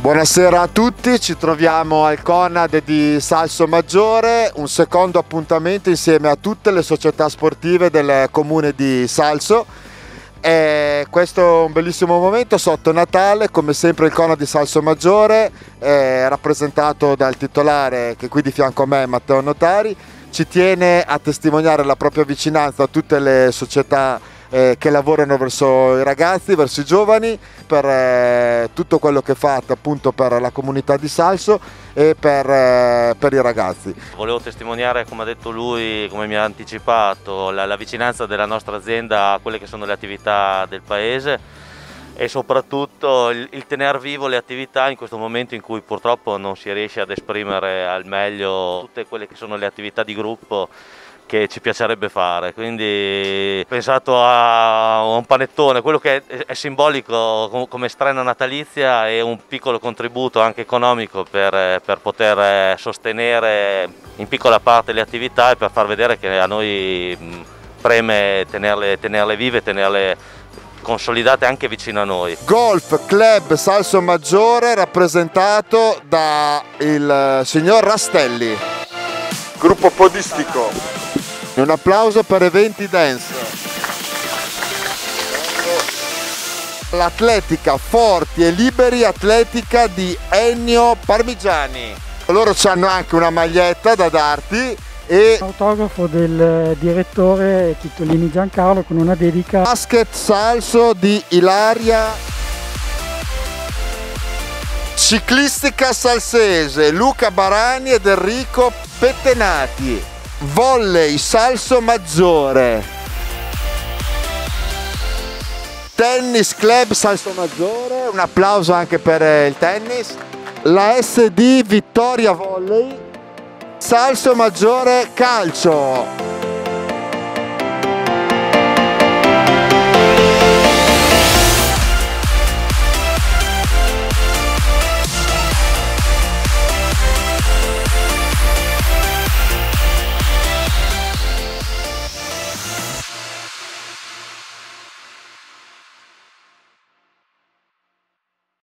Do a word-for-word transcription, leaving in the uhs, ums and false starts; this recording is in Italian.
Buonasera a tutti, ci troviamo al Conad di Salsomaggiore, un secondo appuntamento insieme a tutte le società sportive del comune di Salso. E questo è un bellissimo momento sotto Natale, come sempre il Conad di Salsomaggiore è rappresentato dal titolare che è qui di fianco a me, Matteo Notari. Ci tiene a testimoniare la propria vicinanza a tutte le società Eh, che lavorano verso i ragazzi, verso i giovani, per eh, tutto quello che fate appunto per la comunità di Salso e per, eh, per i ragazzi. Volevo testimoniare, come ha detto lui, come mi ha anticipato, la, la vicinanza della nostra azienda a quelle che sono le attività del paese e soprattutto il, il tener vivo le attività in questo momento in cui purtroppo non si riesce ad esprimere al meglio tutte quelle che sono le attività di gruppo che ci piacerebbe fare. Quindi ho pensato a un panettone, quello che è, è simbolico come strena natalizia e un piccolo contributo anche economico per, per poter sostenere in piccola parte le attività e per far vedere che a noi preme tenerle, tenerle vive, tenerle consolidate anche vicino a noi. Golf Club Salsomaggiore rappresentato da il signor Rastelli, gruppo podistico. Un applauso per Eventi Dance. L'atletica Forti e Liberi Atletica di Ennio Parmigiani. Loro hanno anche una maglietta da darti e autografo del direttore Titolini Giancarlo con una dedica. Basket Salso di Ilaria. Ciclistica salsese Luca Barani ed Enrico Pettenati. Volley Salsomaggiore. Tennis Club Salsomaggiore, un applauso anche per il tennis. La S D Vittoria Volley. Salsomaggiore Calcio.